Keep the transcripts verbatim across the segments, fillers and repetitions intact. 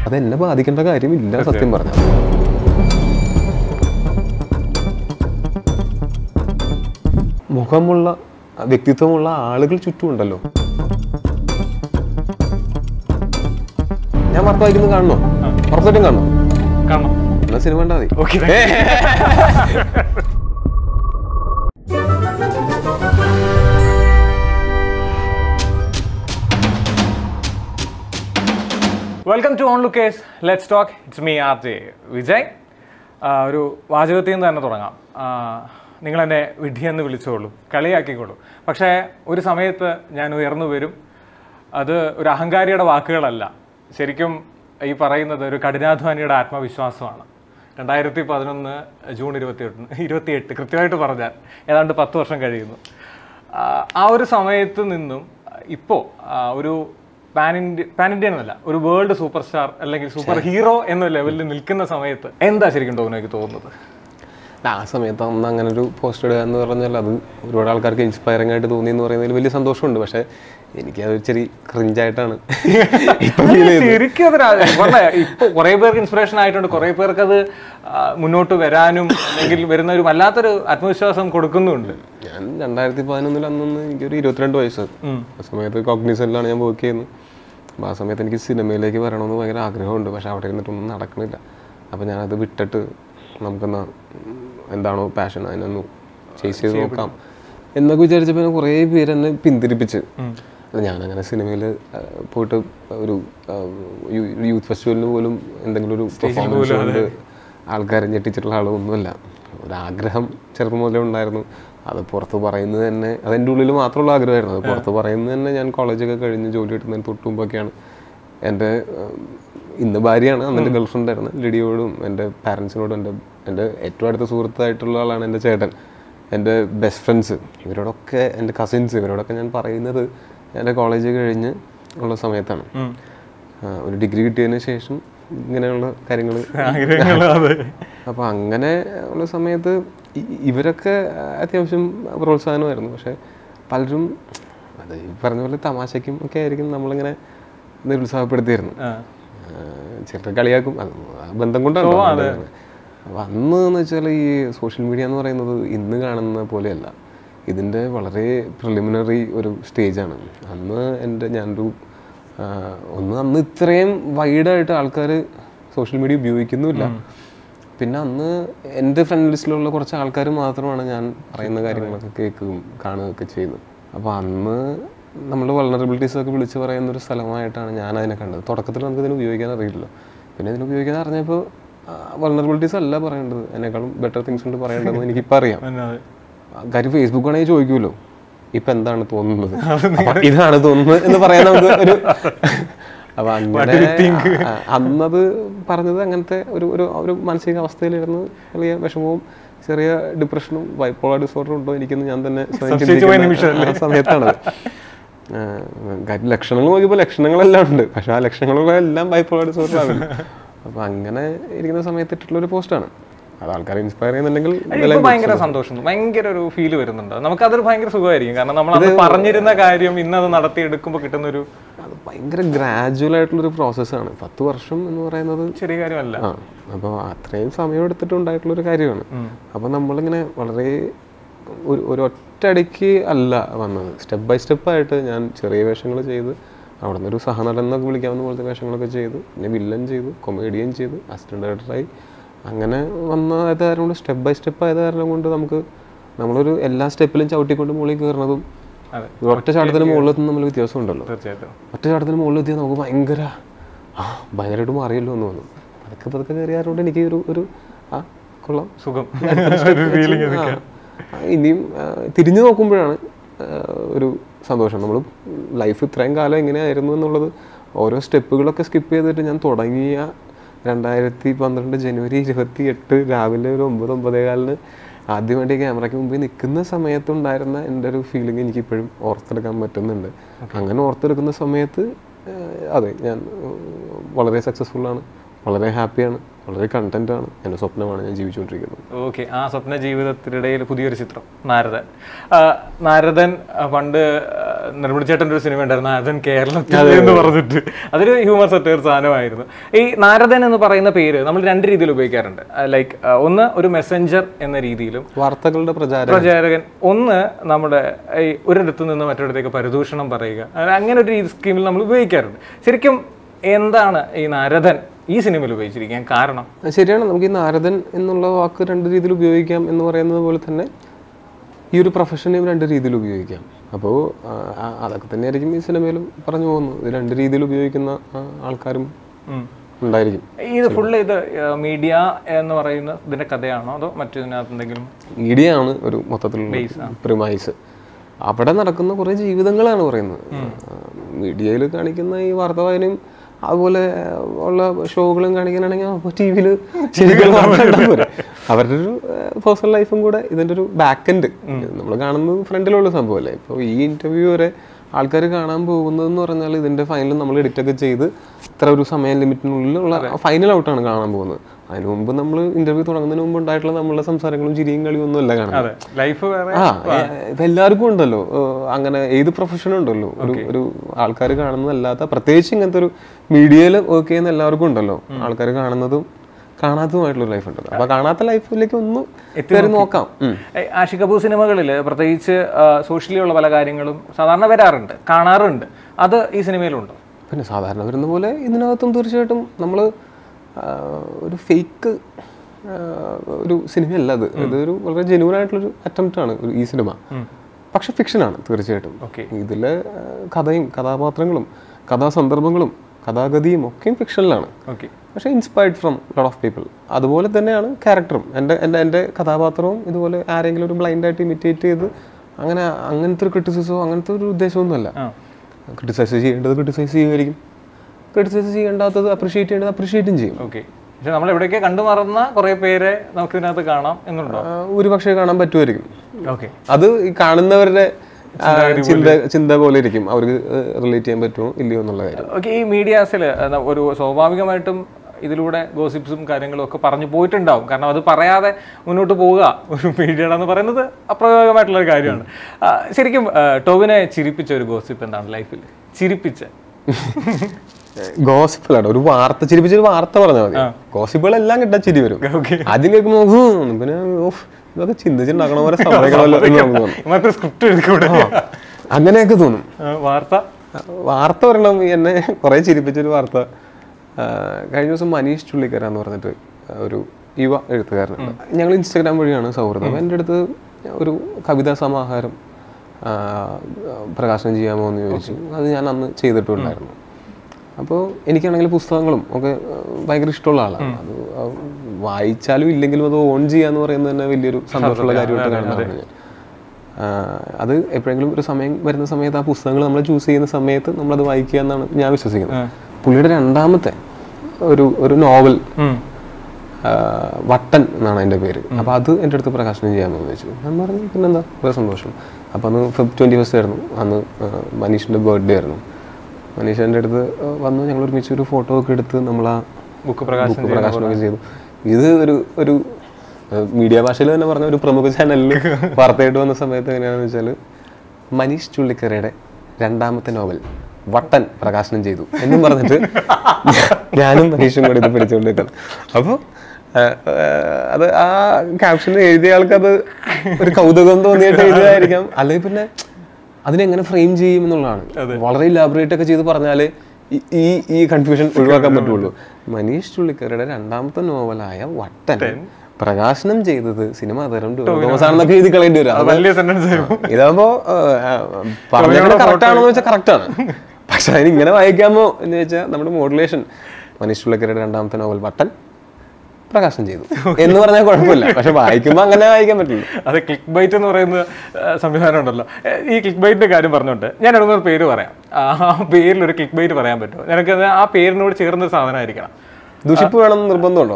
അതെന്നെ ബാധിക്കേണ്ട കാര്യമില്ല സത്യം പറഞ്ഞാൽ. മുഖമുള്ള വ്യക്തിത്വമുള്ള ആളുകൾ ചുറ്റുമുണ്ടല്ലോ. ഞാൻ വാർത്ത വായിക്കുന്നത് കാണണോ? ഉറപ്പായിട്ടും കാണണം. കാണണം. എന്നാ സിനിമ കണ്ടാ മതി. Welcome to onlookers let's talk. It's me R J Vijay. ഒരു വാചകത്തിൽ നിന്ന് തന്നെ തുടങ്ങാം. നിങ്ങൾ എന്നെ വിധിയെന്ന് വിളിച്ചോളൂ, കളിയാക്കിക്കോളൂ. പക്ഷേ ഒരു സമയത്ത് ഞാൻ ഉയർന്നു വരും. അത് ഒരു അഹങ്കാരിയുടെ വാക്കുകളല്ല, ശരിക്കും ഈ പറയുന്നത് ഒരു കഠിനാധ്വാനിയുടെ ആത്മവിശ്വാസമാണ്. രണ്ടായിരത്തി പതിനൊന്ന് ജൂൺ ഇരുപത്തി എട്ട് ഇരുപത്തിയെട്ട് കൃത്യമായിട്ട് പറഞ്ഞാൽ ഏതാണ്ട് പത്ത് വർഷം കഴിയുന്നു. ആ ഒരു സമയത്ത് നിന്നും ഇപ്പോൾ ഒരു പാൻ ഇന്ത്യ പാൻ ഇന്ത്യൻ എന്നല്ല, ഒരു വേൾഡ് സൂപ്പർ സ്റ്റാർ അല്ലെങ്കിൽ സൂപ്പർ ഹീറോ എന്ന ലെവലിൽ നിൽക്കുന്ന സമയത്ത് എന്താ ശരിക്കും ടോവിനോയ്ക്ക് തോന്നുന്നത്? ആ സമയത്ത് അന്ന് അങ്ങനെ ഒരു പോസ്റ്റ് ഇടുക എന്ന് പറഞ്ഞാൽ അത് ഒരുപാട് ആൾക്കാർക്ക് ഇൻസ്പയറിംഗ് ആയിട്ട് തോന്നി എന്ന് പറയുന്നതിൽ വലിയ സന്തോഷമുണ്ട്. പക്ഷേ എനിക്കത് ചെറിയ ക്രിഞ്ചായിട്ടാണ് ശരിക്കും. ഇപ്പോൾ കുറേ പേർക്ക് ഇൻസ്പിറേഷൻ ആയിട്ടുണ്ട്, കുറേ പേർക്ക് അത് മുന്നോട്ട് വരാനും അല്ലെങ്കിൽ വരുന്ന ഒരു വല്ലാത്തൊരു ആത്മവിശ്വാസം കൊടുക്കുന്നുണ്ട്. ഞാൻ രണ്ടായിരത്തി പതിനൊന്നിൽ അന്നൊന്ന് എനിക്കൊരു ഇരുപത്തിരണ്ട് വയസ്സ്. ആ സമയത്ത് കോഗ്നിസനിലാണ് ഞാൻ വർക്ക് ചെയ്യുന്നത്. അപ്പോൾ ആ സമയത്ത് എനിക്ക് സിനിമയിലേക്ക് വരണമെന്ന് ഭയങ്കര ആഗ്രഹമുണ്ട്. പക്ഷെ അവിടെ ഇരുന്നിട്ടൊന്നും നടക്കണില്ല. അപ്പോൾ ഞാനത് വിട്ടിട്ട് നമുക്കെന്നാ എന്താണോ പാഷൻ അതിനൊന്ന് ചേസ് ചെയ്ത് നോക്കാം എന്നൊക്കെ വിചാരിച്ചപ്പോൾ കുറേ പേര് എന്നെ പിന്തിരിപ്പിച്ച്. ഞാനങ്ങനെ സിനിമയിൽ പോയിട്ട് ഒരു യൂത്ത് ഫെസ്റ്റിവലിന് പോലും എന്തെങ്കിലും ഒരു പെർഫോമൻസ് കൊണ്ട് ആൾക്കാരെ ഞെട്ടിച്ചിട്ടുള്ള ആളൊന്നുമല്ല. ഒരാഗ്രഹം ചെറുപ്പം മുതലേ ഉണ്ടായിരുന്നു. അത് പുറത്ത് പറയുന്നത് തന്നെ അതെൻ്റെ ഉള്ളിൽ മാത്രമുള്ള ആഗ്രഹമായിരുന്നു. അത് പുറത്ത് പറയുന്നത് തന്നെ ഞാൻ കോളേജൊക്കെ കഴിഞ്ഞ് ജോലി കിട്ടുന്നതിന് തൊട്ട് മുമ്പൊക്കെയാണ്. എൻ്റെ ഇന്ന് ഭാര്യയാണ്, അന്ന് എൻ്റെ ഗേൾ ഫ്രണ്ടായിരുന്നു ലിഡിയോടും എൻ്റെ പാരൻസിനോടും എൻ്റെ എൻ്റെ ഏറ്റവും അടുത്ത സുഹൃത്തായിട്ടുള്ള ആളാണ് എൻ്റെ ചേട്ടൻ, എൻ്റെ ബെസ്റ്റ് ഫ്രണ്ട്സ്, ഇവരോടൊക്കെ എൻ്റെ കസിൻസ്, ഇവരോടൊക്കെ ഞാൻ പറയുന്നത് എൻ്റെ കോളേജ് കഴിഞ്ഞ് ഉള്ള സമയത്താണ്. ഒരു ഡിഗ്രി കിട്ടിയതിന് ശേഷം ഇങ്ങനെയുള്ള കാര്യങ്ങൾ. അപ്പോൾ അങ്ങനെ ഉള്ള സമയത്ത് ഇവരൊക്കെ അത്യാവശ്യം പ്രോത്സാഹനമായിരുന്നു. പക്ഷെ പലരും അത് ഈ പറഞ്ഞ പോലെ തമാശയ്ക്കും ഒക്കെ ആയിരിക്കും നമ്മളിങ്ങനെ നിരുത്സാഹപ്പെടുത്തിയിരുന്നു. ചിലർ കളിയാക്കും, ബന്ധം കൊണ്ടാണ്. അപ്പോൾ അന്ന് എന്ന് വെച്ചാൽ ഈ സോഷ്യൽ മീഡിയ എന്ന് പറയുന്നത് ഇന്ന് കാണുന്ന പോലെയല്ല. ഇതിൻ്റെ വളരെ പ്രിലിമിനറി ഒരു സ്റ്റേജാണ്. അന്ന് എൻ്റെ ഞാനൊരു ഒന്ന് അന്ന് ഇത്രയും വൈഡായിട്ട് ആൾക്കാർ സോഷ്യൽ മീഡിയ ഉപയോഗിക്കുന്നുമില്ല. പിന്നെ അന്ന് എൻ്റെ ഫ്രണ്ട് ലിസ്റ്റിലുള്ള കുറച്ച് ആൾക്കാർ മാത്രമാണ് ഞാൻ പറയുന്ന കാര്യങ്ങളൊക്കെ കേൾക്കുകയും കാണുകയൊക്കെ ചെയ്യുന്നത്. അപ്പോൾ അന്ന് നമ്മുടെ വൾണറബിലിറ്റീസൊക്കെ വിളിച്ച് പറയുന്നൊരു സ്ഥലമായിട്ടാണ് ഞാൻ അതിനെ കണ്ടത്. തുടക്കത്തിൽ നമുക്ക് ഇതിന് ഉപയോഗിക്കാൻ അറിയില്ല. പിന്നെ ഇതിന് ഉപയോഗിക്കാൻ അറിഞ്ഞപ്പോൾ വൾണറബിലിറ്റീസ് അല്ല പറയേണ്ടത്, അതിനേക്കാളും ബെറ്റർ തിങ്സ് ഉണ്ട് പറയേണ്ടതെന്ന് എനിക്കിപ്പോൾ അറിയാം. കാര്യം ഫേസ്ബുക്ക് ആണെങ്കിൽ ചോദിക്കുമല്ലോ ഇപ്പം എന്താണ് തോന്നുന്നത്, ഇതാണ് തോന്നുന്നത് എന്ന് പറയാൻ നമുക്ക് ഒരു. അപ്പം അങ്ങനെ അന്നത് പറഞ്ഞത് അങ്ങനത്തെ ഒരു ഒരു മാനസികാവസ്ഥയിലിരുന്ന് വലിയ വിഷമവും ചെറിയ ഡിപ്രഷനും ബൈപ്പോളർ ഡിസോർഡർ ഉണ്ടോ എനിക്കെന്ന് ഞാൻ തന്നെ സമയത്താണ്. കാര്യം ലക്ഷണങ്ങൾ നോക്കിയപ്പോൾ ലക്ഷണങ്ങളെല്ലാം ഉണ്ട്, പക്ഷെ ആ ലക്ഷണങ്ങളെല്ലാം ബൈപ്പോളർ ഡിസോർഡറാണ്. അപ്പം അങ്ങനെ ഇരിക്കുന്ന സമയത്ത് ഇട്ടിട്ടുള്ളൊരു പോസ്റ്റാണ്. അത് ആൾക്കാരെ ഇൻസ്പയർ ചെയ്യുന്നുണ്ടെങ്കിൽ ഭയങ്കര സന്തോഷം, ഭയങ്കര ഒരു ഫീല് വരുന്നുണ്ട്. നമുക്കതൊരു ഭയങ്കര സുഖമായിരിക്കും. കാരണം നമ്മൾ അത് പറഞ്ഞിരുന്ന കാര്യം ഇന്നത് നടത്തിയെടുക്കുമ്പോൾ കിട്ടുന്നൊരു അത് ഭയങ്കര ഗ്രാജുവൽ ആയിട്ടുള്ളൊരു പ്രോസസ്സാണ്. പത്ത് വർഷം എന്ന് പറയുന്നത് ചെറിയ കാര്യമല്ല. ആ അപ്പോൾ അത്രയും സമയം എടുത്തിട്ടുണ്ടായിട്ടുള്ളൊരു കാര്യമാണ്. അപ്പോൾ നമ്മളിങ്ങനെ വളരെ ഒരു ഒരു ഒറ്റയടിക്ക് അല്ല വന്നത്, സ്റ്റെപ്പ് ബൈ സ്റ്റെപ്പായിട്ട് ഞാൻ ചെറിയ വേഷങ്ങൾ ചെയ്ത് അവിടെ നിന്നൊരു സഹനടൻ എന്നൊക്കെ വിളിക്കാവുന്ന പോലത്തെ വേഷങ്ങളൊക്കെ ചെയ്തു, പിന്നെ വില്ലൻ ചെയ്തു, കൊമേഡിയൻ ചെയ്തു, അസിസ്റ്റന്റ് ഡയറക്ടറായി. അങ്ങനെ വന്ന ആയത് കാരണം കൊണ്ട് സ്റ്റെപ്പ് ബൈ സ്റ്റെപ്പ് ആയത് കാരണം കൊണ്ട് നമുക്ക് നമ്മളൊരു എല്ലാ സ്റ്റെപ്പിലും ചവിട്ടിക്കൊണ്ട് മുകളിൽ കയറുന്നതും ഒറ്റ ചാട്ടത്തിന് മുകളിലെത്തുന്ന നമ്മൾ വ്യത്യാസം ഉണ്ടല്ലോ. ഒറ്റ ചാട്ടത്തിന് മുകളിലെത്തിയാൽ നമുക്ക് ഭയങ്കര ആ ഭയങ്കരമായിട്ട് മാറിയല്ലോ എന്ന് തോന്നും. പതുക്കെ പതുക്കെ കയറിയാറുകൊണ്ട് എനിക്ക് ഒരു ഒരു ആ കൊള്ളാം സുഖം. ഇനിയും തിരിഞ്ഞു നോക്കുമ്പോഴാണ് ഒരു സന്തോഷം. നമ്മൾ ലൈഫ് ഇത്രയും കാലം എങ്ങനെയായിരുന്നു എന്നുള്ളത് ഓരോ സ്റ്റെപ്പുകളൊക്കെ സ്കിപ്പ് ചെയ്തിട്ട് ഞാൻ തുടങ്ങിയ രണ്ടായിരത്തി പന്ത്രണ്ട് ജനുവരി ഇരുപത്തി എട്ട് രാവിലെ ഒരു ഒമ്പത് ഒമ്പതേകാലിന് ആദ്യമായിട്ട് ക്യാമറയ്ക്ക് മുമ്പിൽ നിൽക്കുന്ന സമയത്തുണ്ടായിരുന്ന എൻ്റെ ഒരു ഫീലിംഗ് എനിക്കിപ്പോഴും ഓർത്തെടുക്കാൻ പറ്റുന്നുണ്ട്. അങ്ങനെ ഓർത്തെടുക്കുന്ന സമയത്ത് അതെ ഞാൻ വളരെ സക്സസ്ഫുള്ളാണ്, വളരെ ഹാപ്പിയാണ്, വളരെ കണ്ടന്റാണ്. എൻ്റെ സ്വപ്നമാണ് ഞാൻ ജീവിച്ചുകൊണ്ടിരിക്കുന്നത്. ഓക്കെ, ആ സ്വപ്ന ജീവിതത്തിനിടയിൽ പുതിയൊരു ചിത്രം നാരദൻ. നാരദൻ പണ്ട് നിർമ്മിച്ചേട്ടൻ്റെ ഒരു സിനിമ ഉണ്ടായിരുന്നു നാരദൻ കേരളത്തിൽ എന്ന് പറഞ്ഞിട്ട്, അതൊരു ഹ്യൂമർ സറ്റയർ സാധനമായിരുന്നു. ഈ നാരദൻ എന്ന് പറയുന്ന പേര് നമ്മൾ രണ്ട് രീതിയിൽ ഉപയോഗിക്കാറുണ്ട്. ലൈക്ക് ഒന്ന് ഒരു മെസ്സഞ്ചർ എന്ന രീതിയിലും വാർത്തകളുടെ പ്രചാരകൻ, ഒന്ന് നമ്മുടെ ഈ ഒരിടത്തു നിന്ന് മറ്റൊരിടത്തേക്ക് പരിദൂഷണം പറയുക, അങ്ങനെ ഒരു സ്കീമിൽ നമ്മൾ ഉപയോഗിക്കാറുണ്ട്. ശരിക്കും എന്താണ് ഈ നാരദൻ ഈ സിനിമയിൽ ഉപയോഗിച്ചിരിക്കാൻ കാരണം? ശരിയാണ്, നമുക്ക് ഈ നാരദൻ എന്നുള്ള വാക്ക് രണ്ട് രീതിയിൽ ഉപയോഗിക്കാം എന്ന് പറയുന്നത് പോലെ തന്നെ ഈ ഒരു പ്രൊഫഷനെയും രണ്ട് രീതിയിൽ ഉപയോഗിക്കാം. അപ്പോൾ അതൊക്കെ തന്നെയായിരിക്കും ഈ സിനിമയിലും പറഞ്ഞു പോകുന്നത്. ഇത് രണ്ട് രീതിയിൽ ഉപയോഗിക്കുന്ന ആൾക്കാരും ഉണ്ടായിരിക്കും. ഇത് ഫുള്ള് ഇത് മീഡിയ എന്ന് പറയുന്ന ഇതിന്റെ കഥയാണോ അതോ മറ്റതിനകത്ത് എന്തെങ്കിലും? മീഡിയ ആണ് ഒരു മൊത്തത്തിലുള്ള പ്രിമൈസ്. അവിടെ നടക്കുന്ന കുറേ ജീവിതങ്ങളാണ് പറയുന്നത്. മീഡിയയിൽ കാണിക്കുന്ന ഈ വാർത്താ വായനയും അതുപോലെ ഉള്ള ഷോകളും കാണിക്കാനാണെങ്കിൽ ടി വിയിൽ ശരിക്കും അവരുടെ ഒരു പേഴ്സണൽ ലൈഫും കൂടെ ഇതിൻ്റെ ഒരു ബാക്ക് എൻഡ് നമ്മൾ കാണുന്നത് ഫ്രണ്ടിലുള്ള സംഭവമല്ലേ. ഇപ്പോൾ ഈ ഇൻ്റർവ്യൂ വരെ ആൾക്കാർ കാണാൻ പോകുന്നതെന്ന് പറഞ്ഞാൽ ഇതിൻ്റെ ഫൈനൽ നമ്മൾ എഡിറ്റൊക്കെ ചെയ്ത് ഇത്ര ഒരു സമയം ലിമിറ്റിനുള്ളിലുള്ള ഫൈനൽ ഔട്ടാണ് കാണാൻ പോകുന്നത്. അതിന് മുമ്പ് നമ്മൾ ഇന്റർവ്യൂ തുടങ്ങുന്നതിന് മുമ്പ് ഉണ്ടായിട്ടുള്ള നമ്മളുടെ സംസാരങ്ങളും ചിരിയും കളിയും ഒന്നും അല്ല കാണുന്നത്. ആ ഇപ്പം എല്ലാവർക്കും ഉണ്ടല്ലോ അങ്ങനെ, ഏത് പ്രൊഫഷനും ഉണ്ടല്ലോ ഒരു ഒരു ആൾക്കാർ കാണുന്നതല്ലാത്ത, പ്രത്യേകിച്ച് ഇങ്ങനത്തെ ഒരു മീഡിയയിൽ വർക്ക് ചെയ്യുന്ന എല്ലാവർക്കും ഉണ്ടല്ലോ ആൾക്കാർ കാണുന്നതും കാണാത്തതുമായിട്ടുള്ള ലൈഫ് ഉണ്ട്. അപ്പൊ കാണാത്ത ലൈഫിലേക്ക് ഒന്ന് കയറി നോക്കാം. ആഷിഖ് അബു സിനിമകളിൽ പ്രത്യേകിച്ച് സോഷ്യലി ഉള്ള പല കാര്യങ്ങളും സാധാരണ വരാറുണ്ട്, കാണാറുണ്ട്. അത് ഈ സിനിമയിലുണ്ടോ? പിന്നെ സാധാരണ വരുന്ന പോലെ ഇതിനകത്തും തീർച്ചയായിട്ടും നമ്മൾ ഒരു ഫേക്ക് ഒരു സിനിമയല്ല അത്. ഇതൊരു വളരെ ജെന്യൂൻ ആയിട്ടുള്ളൊരു അറ്റംപ്റ്റ് ആണ് ഈ സിനിമ. പക്ഷെ ഫിക്ഷനാണ് തീർച്ചയായിട്ടും. ഇതിലെ കഥയും കഥാപാത്രങ്ങളും കഥാസന്ദർഭങ്ങളും കഥാഗതിയും ഒക്കെയും ഫിക്ഷനിലാണ്. പക്ഷെ inspired from lot of people. അതുപോലെ തന്നെയാണ് ക്യാരക്ടറും. എൻ്റെ എൻ്റെ എൻ്റെ കഥാപാത്രവും ഇതുപോലെ ആരെങ്കിലും ഒരു ബ്ലൈൻഡായിട്ട് ഇമിറ്റേറ്റ് ചെയ്ത് അങ്ങനെ അങ്ങനത്തെ ഒരു ക്രിറ്റിസിസമോ അങ്ങനത്തെ ഒരു ഉദ്ദേശമൊന്നുമല്ല. ക്രിറ്റിസൈസ് ചെയ്യേണ്ടത് ക്രിറ്റിസൈസ് ചെയ്യുമായിരിക്കും, ക്രിറ്റിസൈസ് ചെയ്യേണ്ടാത്തത് അപ്രിഷിയേറ്റ് ചെയ്യേണ്ടത് അപ്രിഷിയേറ്റും ചെയ്യും. ഓക്കെ. പക്ഷെ നമ്മൾ എവിടെയൊക്കെ കണ്ടു മറന്ന കുറേ പേരെ നമുക്ക് ഇതിനകത്ത് കാണാം എന്നുണ്ടോ? ഒരു പക്ഷേ കാണാൻ പറ്റുമായിരിക്കും. ഓക്കെ. അത് ഈ കാണുന്നവരുടെ ചിന്ത ചിന്ത പോലെ ഇരിക്കും, അവർക്ക് റിലേറ്റ് ചെയ്യാൻ പറ്റുമോ ഇല്ലയോ എന്നുള്ള കാര്യം. ഓക്കെ. ഈ മീഡിയാസിൽ ഒരു സ്വാഭാവികമായിട്ടും ഇതിലൂടെ ഗോസിപ്സും കാര്യങ്ങളും ഒക്കെ പറഞ്ഞു പോയിട്ടുണ്ടാവും. കാരണം അത് പറയാതെ മുന്നോട്ട് പോവുക ഒരു മീഡിയയുടെ എന്ന് പറയുന്നത് അപ്രയോഗികമായിട്ടുള്ളൊരു കാര്യമാണ്. ശരിക്കും ടോവിനെ ചിരിപ്പിച്ച ഒരു ഗോസിപ്പ് എന്താണ് ലൈഫിൽ? ചിരിപ്പിച്ച ഗോസിപ്പുകളാണ് ഒരു വാർത്ത, ചിരിപ്പിച്ചൊരു വാർത്ത പറഞ്ഞാൽ മതി. ഗോസിപ്പുകളെല്ലാം കിട്ടാൻ ചിരി വരും. ആദ്യം കേൾക്കുമ്പോൾ പിന്നെ ഇതൊക്കെ ചിന്തിച്ചിട്ടുണ്ടാക്കണ പോലെ അങ്ങനെയൊക്കെ തോന്നും. വാർത്ത വാർത്ത പറയണം. എന്നെ കുറെ ചിരിപ്പിച്ചൊരു വാർത്ത കഴിഞ്ഞ ദിവസം മനീഷ് ചുള്ളിക്കര എന്ന് പറഞ്ഞിട്ട് ഒരു യുവ എഴുത്തുകാരനുണ്ട്. ഞങ്ങൾ ഇൻസ്റ്റാഗ്രാം വഴിയാണ് സൗഹൃദം. എൻ്റെ അടുത്ത് ഒരു കവിതാ സമാഹാരം പ്രകാശനം ചെയ്യാമോ എന്ന് ചോദിച്ചു. അത് ഞാൻ അന്ന് ചെയ്തിട്ടുണ്ടായിരുന്നു. അപ്പോൾ എനിക്കാണെങ്കിൽ പുസ്തകങ്ങളും ഒക്കെ ഭയങ്കര ഇഷ്ടമുള്ള ആളാണ്. അത് വായിച്ചാലും ഇല്ലെങ്കിലും അത് ഓൺ ചെയ്യാന്ന് പറയുന്നത് തന്നെ വലിയൊരു സന്തോഷമുള്ള കാര്യമായിട്ട് കാണുന്നതാണ് ഞാൻ. അത് എപ്പോഴെങ്കിലും ഒരു സമയം വരുന്ന സമയത്ത് ആ പുസ്തകങ്ങൾ നമ്മൾ ചൂസ് ചെയ്യുന്ന സമയത്ത് നമ്മളത് വായിക്കുക എന്നാണ് ഞാൻ വിശ്വസിക്കുന്നത്. പുള്ളിയുടെ രണ്ടാമത്തെ ഒരു ഒരു നോവൽ വട്ടൻ എന്നാണ് എൻ്റെ പേര്. അപ്പോൾ അത് എൻ്റെ അടുത്ത് പ്രകാശനം ചെയ്യാമെന്ന് ചോദിച്ചു. ഞാൻ പറഞ്ഞു പിന്നെന്താ, വളരെ സന്തോഷം. അപ്പോൾ അന്ന് ഫെബ് ട്വൻറ്റി ഫസ്റ്റ് ആയിരുന്നു, അന്ന് മനീഷിൻ്റെ ബർത്ത്ഡേ ആയിരുന്നു. മനീഷ് എൻ്റെ അടുത്ത് വന്നു, ഞങ്ങൾ ഒരുമിച്ച് ഒരു ഫോട്ടോ ഒക്കെ എടുത്ത് നമ്മൾ ആ ബുക്ക് പ്രകാശനമൊക്കെ ചെയ്തു. ഇത് ഒരു ഒരു മീഡിയ ഭാഷയിൽ തന്നെ പറഞ്ഞ ഒരു പ്രമുഖ ചാനലിൽ വാർത്തയായിട്ട് വന്ന സമയത്ത് എങ്ങനെയാണെന്ന് വെച്ചാൽ മനീഷ് ചുള്ളിക്കരയുടെ രണ്ടാമത്തെ നോവൽ വട്ടൻ പ്രകാശനം ചെയ്തു എന്നും പറഞ്ഞിട്ട് ഞാനും മനീഷും കൂടി ഇത് പിടിച്ചുകൊണ്ടിരിക്കണം. അപ്പോൾ അത് ആ ക്യാപ്ഷൻ എഴുതിയ ആൾക്കത് ഒരു കൗതുകം തോന്നിയിട്ട് എഴുതിയതായിരിക്കാം. അല്ലെങ്കിൽ പിന്നെ അതിനെങ്ങനെ ഫ്രെയിം ചെയ്യും എന്നുള്ളതാണ്. വളരെ ഇലാബറേറ്റ് ഒക്കെ ചെയ്ത് പറഞ്ഞാൽ ഈ ഈ കൺഫ്യൂഷൻ ഒഴിവാക്കാൻ പറ്റുള്ളൂ. മനീഷ് ചുള്ളിക്കരയുടെ രണ്ടാമത്തെ നോവലായ വട്ടൻ പ്രകാശനം ചെയ്തത് സിനിമാ താരം തോമസാണെന്നൊക്കെ എഴുതി കളയേണ്ടി വരും. ഇതാകുമ്പോ പറഞ്ഞത് കറക്റ്റ് ആണെന്ന് വെച്ചാൽ കറക്റ്റ് ആണ്. പക്ഷെ അതിന് ഇങ്ങനെ വായിക്കാമോ എന്ന് വെച്ചാൽ നമ്മുടെ മോഡുലേഷൻ മനീഷ് ചുള്ളിക്കരയുടെ രണ്ടാമത്തെ നോവൽ വട്ടൻ പ്രകാശനം ചെയ്തു എന്ന് പറഞ്ഞാൽ കുഴപ്പമില്ല. പക്ഷെ വായിക്കുമ്പോൾ അങ്ങനെ വായിക്കാൻ പറ്റില്ല. അത് ക്ലിക്ക് ബൈറ്റ് എന്ന് പറയുന്ന സംവിധാനം ഉണ്ടല്ലോ. ഈ ക്ലിക്ക് ബൈറ്റിന്റെ കാര്യം പറഞ്ഞോണ്ട് ഞാൻ ഒരു പേര് പറയാം. ആ പേരിൽ ഒരു ക്ലിക്ക് ബൈറ്റ് പറയാൻ പറ്റുമോ? നിനക്ക് ആ പേരിനോട് ചേർന്നൊരു സാധനമായിരിക്കണം. ദുഷിപ്പ് വേണമെന്ന് നിർബന്ധമുണ്ടോ?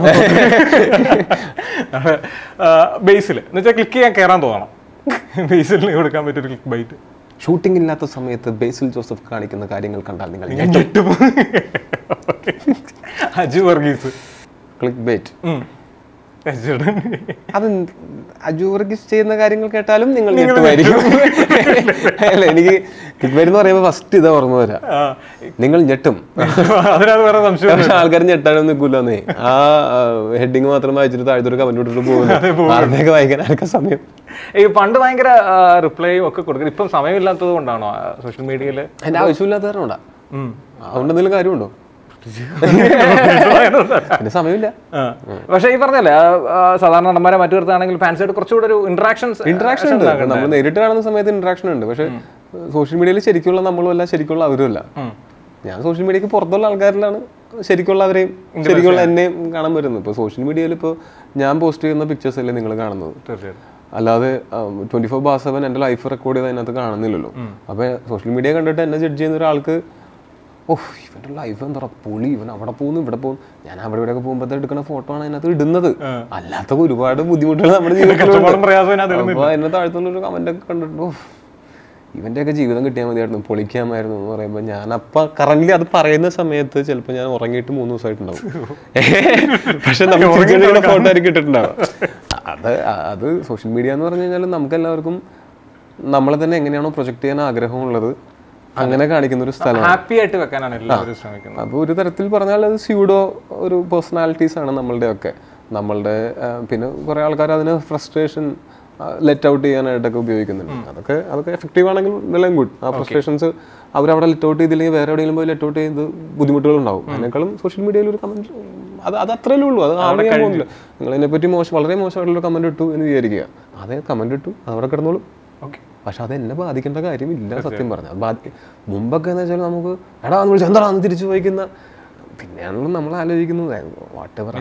ബേസിൽ എന്ന് വെച്ചാൽ ക്ലിക്ക് ചെയ്യാൻ കയറാൻ തോന്നണം. ബേസിൽ കൊടുക്കാൻ പറ്റിയൊരു ക്ലിക്ക് ബൈറ്റ്. ഷൂട്ടിംഗ് ഇല്ലാത്ത സമയത്ത് ബേസിൽ ജോസഫ് കാണിക്കുന്ന കാര്യങ്ങൾ കണ്ടാൽ നിങ്ങൾ അജു വർഗീസ് ക്ലിക്ക് ബൈറ്റ്. അത് അജു വർഗീസ് ചെയ്യുന്ന കാര്യങ്ങൾ കേട്ടാലും നിങ്ങൾ ഞെട്ടുമായിരിക്കും. അല്ല, എനിക്ക് കിക്ക്ബൈറ്റ് എന്ന് പറയുമ്പോൾ ഫസ്റ്റ് ഇതാ ഓർമ്മ വരാം, നിങ്ങൾ ഞെട്ടും. ആൾക്കാർ ഞെട്ടാനൊന്നും നിൽക്കൂലെന്നേ. ആ ഹെഡിങ് മാത്രം വായിച്ചിട്ട് താഴത്തൊരു കമന്റ് ഇട്ടിട്ട് പോകുന്നു. വാർത്തയൊക്കെ വായിക്കാൻ ആർക്കും സമയം. ഈ പണ്ട് ഭയങ്കര റിപ്ലൈയും ഒക്കെ കൊടുക്കും, ഇപ്പം സമയമില്ലാത്തത് കൊണ്ടാണോ സോഷ്യൽ മീഡിയയിൽ? അതിന്റെ ആവശ്യമില്ലാത്ത കാരണം ഉണ്ടാ, അതുകൊണ്ട് എന്തെങ്കിലും കാര്യമുണ്ടോ? സമയമില്ല. പക്ഷെ ഈ പറഞ്ഞല്ലേ സാധാരണ നടന്മാരെ മറ്റു നിർത്താണെങ്കിൽ ഫാൻസായിട്ട് കുറച്ചുകൂടെ ഒരു ഇന്ററാക്ഷൻസ് ഇന്ററാക്ഷൻ ഉണ്ട്. നമ്മൾ നേരിട്ട് കാണുന്ന സമയത്ത് ഇന്ററാക്ഷൻ ഉണ്ട്. പക്ഷെ സോഷ്യൽ മീഡിയയിൽ ശരിക്കുള്ള നമ്മളും അല്ല, ശരിക്കുള്ള അവരും അല്ല. ഞാൻ സോഷ്യൽ മീഡിയക്ക് പുറത്തുള്ള ആൾക്കാരിലാണ് ശരിക്കുള്ളവരെയും ശരിക്കുള്ള എന്നെയും കാണാൻ വരുന്നത്. ഇപ്പോൾ സോഷ്യൽ മീഡിയയിൽ ഇപ്പോൾ ഞാൻ പോസ്റ്റ് ചെയ്യുന്ന പിക്ചേഴ്സ് അല്ലേ നിങ്ങൾ കാണുന്നത്. അല്ലാതെ ട്വന്റി ഫോർ ബാർ സെവൻ എൻ്റെ ലൈഫ് റെക്കോർഡ് ചെയ്ത് അതിനകത്ത് കാണുന്നില്ലല്ലോ. അപ്പോൾ സോഷ്യൽ മീഡിയ കണ്ടിട്ട് എന്നെ ജഡ്ജ് ചെയ്യുന്ന ഒരാൾക്ക് ഓഹ് ഇവന്റെ ലൈഫ് എന്താ പൊളി, ഇവൻ അവിടെ പോകുന്നു ഇവിടെ പോകുന്നു, ഞാൻ അവിടെ ഇവിടെയൊക്കെ പോകുമ്പോഴത്തെ എടുക്കുന്ന ഫോട്ടോ ആണ് അതിനകത്ത് ഇടുന്നത്. അല്ലാത്ത ഒരുപാട് ബുദ്ധിമുട്ടുകൾ നമ്മുടെ ജീവിതത്തിൽ. അപ്പോൾ എന്നെ താഴ്ത്തുള്ളൊരു കമന്റ് ഒക്കെ കണ്ടിട്ട് ഇവന്റെയൊക്കെ ജീവിതം കിട്ടിയാൽ മതിയായിരുന്നു, പൊളിക്കാമായിരുന്നു എന്ന് പറയുമ്പോൾ ഞാൻ അപ്പം കറന്റ് അത് പറയുന്ന സമയത്ത് ചിലപ്പോൾ ഞാൻ ഉറങ്ങിയിട്ട് മൂന്ന് ദിവസമായിട്ടുണ്ടാവും. പക്ഷെ നമുക്ക് ഫോട്ടോ ആയിരിക്കും ഇട്ടിട്ടുണ്ടാവും. അത് അത് സോഷ്യൽ മീഡിയ എന്ന് പറഞ്ഞു കഴിഞ്ഞാൽ നമുക്ക് എല്ലാവർക്കും നമ്മളെ തന്നെ എങ്ങനെയാണോ പ്രൊജക്ട് ചെയ്യാൻ ആഗ്രഹമുള്ളത് അങ്ങനെ കാണിക്കുന്ന ഒരു സ്ഥലമാണ്. ഹാപ്പി ആയിട്ട് വെക്കാനാണ് എല്ലാവരും ശ്രമിക്കുന്നത്. അപ്പോൾ ഒരു തരത്തിൽ പറഞ്ഞാൽ അത് സ്യൂഡോ ഒരു പേഴ്സണാലിറ്റീസ് ആണ് നമ്മളുടെ ഒക്കെ. നമ്മളുടെ പിന്നെ കുറേ ആൾക്കാർ അതിന് ഫ്രസ്ട്രേഷൻ ലെറ്റ് ഔട്ട് ചെയ്യാനായിട്ടൊക്കെ ഉപയോഗിക്കുന്നുണ്ട്. അതൊക്കെ അതൊക്കെ എഫക്റ്റീവ് ആണെങ്കിൽ വെൽ ആൻഡ് ഗുഡ്. ആ ഫ്രസ്ട്രേഷൻസ് അവരവിടെ ലെറ്റ് ഔട്ട് ചെയ്തില്ലെങ്കിൽ വേറെ എവിടെയെങ്കിലും പോയി ലെറ്റ് ഔട്ട് ചെയ്ത് ബുദ്ധിമുട്ടുകളുണ്ടാവും. അതിനേക്കാളും സോഷ്യൽ മീഡിയയിൽ ഒരു കമന്റ് അത് അത് അത്രയല്ലേ ഉള്ളൂ. അത് അവിടെ പോകുന്നില്ല. നിങ്ങൾ അതിനെപ്പറ്റി മോശം വളരെ മോശമായിട്ടുള്ള കമന്റ് ഇട്ടു എന്ന് വിചാരിക്കുക, അതേ കമന്റ് ഇട്ടു അതവിടെ കിടന്നോളും. ഓക്കെ, പക്ഷെ അത് എന്നെ ബാധിക്കേണ്ട കാര്യമില്ല. സത്യം പറഞ്ഞാൽ ബാധി മുമ്പൊക്കെ എന്ന് വെച്ചാൽ നമുക്ക് എടാ നമ്മൾ എന്താണെന്ന് തിരിച്ചു പോയിക്കുന്ന പിന്നെയാണല്ലോ നമ്മൾ ആലോചിക്കുന്നത് വാട്ട് എവർ.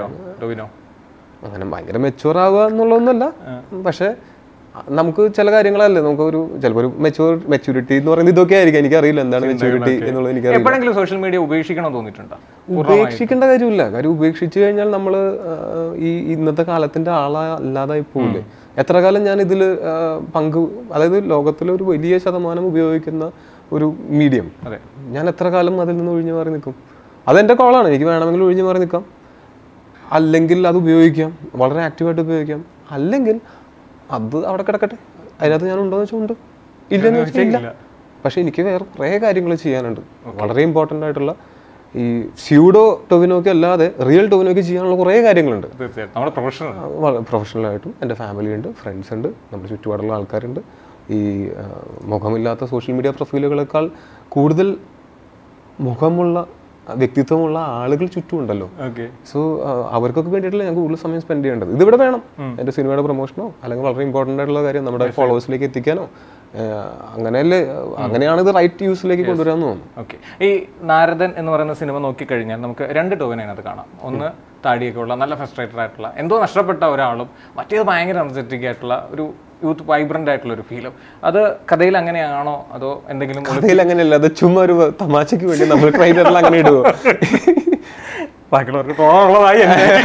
അങ്ങനെ ഭയങ്കര മെച്യൂർ ആവുക എന്നുള്ളതൊന്നുമല്ല, പക്ഷെ നമുക്ക് ചില കാര്യങ്ങളല്ലേ നമുക്ക് ഒരു ചിലപ്പോൾ ഒരു മെച്യൂർ മെച്യൂരിറ്റി എന്ന് പറയുന്നത് ഇതൊക്കെ ആയിരിക്കും. എനിക്കറിയില്ല എന്താണ് മെച്യൂരിറ്റി എന്നുള്ളത്. എനിക്കറിയില്ല. സോഷ്യൽ മീഡിയ ഉപേക്ഷിക്കണം തോന്നിയിട്ടുണ്ടോ? ഉപേക്ഷിക്കേണ്ട കാര്യമില്ല. കാര്യം ഉപേക്ഷിച്ചു കഴിഞ്ഞാൽ നമ്മൾ ഈ ഇന്നത്തെ കാലത്തിന്റെ ആളല്ലാതായി പോകില്ലേ. എത്ര കാലം ഞാൻ ഇതിൽ പങ്ക്, അതായത് ലോകത്തിലെ ഒരു വലിയ ശതമാനം ഉപയോഗിക്കുന്ന ഒരു മീഡിയം, ഞാൻ എത്ര കാലം അതിൽ നിന്ന് ഒഴിഞ്ഞു മാറി നിൽക്കും? അതെൻ്റെ കോളാണ്. എനിക്ക് വേണമെങ്കിൽ ഒഴിഞ്ഞു മാറി നിൽക്കാം, അല്ലെങ്കിൽ അത് ഉപയോഗിക്കാം, വളരെ ആക്റ്റീവായിട്ട് ഉപയോഗിക്കാം, അല്ലെങ്കിൽ അത് അവിടെ കിടക്കട്ടെ. അതിനകത്ത് ഞാൻ ഉണ്ടോ എന്ന് വെച്ചാൽ ഉണ്ട്, ഇല്ലെന്ന് വെച്ചാൽ ഇല്ല. പക്ഷെ എനിക്ക് വേറെ കുറേ കാര്യങ്ങൾ ചെയ്യാനുണ്ട്, വളരെ ഇമ്പോർട്ടൻ്റ് ആയിട്ടുള്ള. ഈ സ്യൂഡോ ടൊവിനോക്ക് അല്ലാതെ റിയൽ ടൊവിനോക്ക് ചെയ്യാനുള്ള കുറേ കാര്യങ്ങളുണ്ട്. പ്രൊഫഷണലായിട്ടും എൻ്റെ ഫാമിലി ഉണ്ട്, ഫ്രണ്ട്സ് ഉണ്ട്, നമ്മുടെ ചുറ്റുപാടുള്ള ആൾക്കാരുണ്ട്. ഈ മുഖമില്ലാത്ത സോഷ്യൽ മീഡിയ പ്രൊഫൈലുകളെക്കാൾ കൂടുതൽ മുഖമുള്ള വ്യക്തിത്വമുള്ള ആളുകൾ ചുറ്റുമുണ്ടല്ലോ. സോ അവർക്കൊക്കെ വേണ്ടിയിട്ടല്ല ഞാൻ കൂടുതൽ സമയം സ്പെൻഡ് ചെയ്യേണ്ടത്. ഇതിവിടെ വേണം എൻ്റെ സിനിമയുടെ പ്രൊമോഷനോ അല്ലെങ്കിൽ വളരെ ഇമ്പോർട്ടൻ്റ് ആയിട്ടുള്ള കാര്യം നമ്മുടെ ഫോളോവേഴ്സിലേക്ക് എത്തിക്കാനോ. അങ്ങനെയല്ലേ, അങ്ങനെയാണ് ഇത് റൈറ്റ് യൂസിലേക്ക് കൊണ്ടുവരാമെന്ന് തോന്നുന്നു. ഓക്കെ, ഈ നാരദൻ എന്ന് പറയുന്ന സിനിമ നോക്കിക്കഴിഞ്ഞാൽ നമുക്ക് രണ്ട് ടോവിനെ അതിനകത്ത് കാണാം. ഒന്ന് താടിയൊക്കെ ഉള്ള നല്ല ഫ്രസ്ട്രേറ്റഡ് ആയിട്ടുള്ള എന്തോ നഷ്ടപ്പെട്ട ഒരാളും, മറ്റേത് ഭയങ്കര എനർജറ്റിക് ആയിട്ടുള്ള ഒരു യൂത്ത് വൈബ്രന്റ് ആയിട്ടുള്ള ഒരു ഫീലും. അത് കഥയിൽ അങ്ങനെയാണോ അതോ എന്തെങ്കിലും? കഥയിൽ അങ്ങനെയല്ല, അത് ചുമ്മാ ഒരു തമാശയ്ക്ക് വേണ്ടി നമ്മൾ ട്രെയിലറിൽ അങ്ങനെ ഇടുവോ? ബാക്കിയുള്ളവർക്ക് തോന്നുള്ളതായി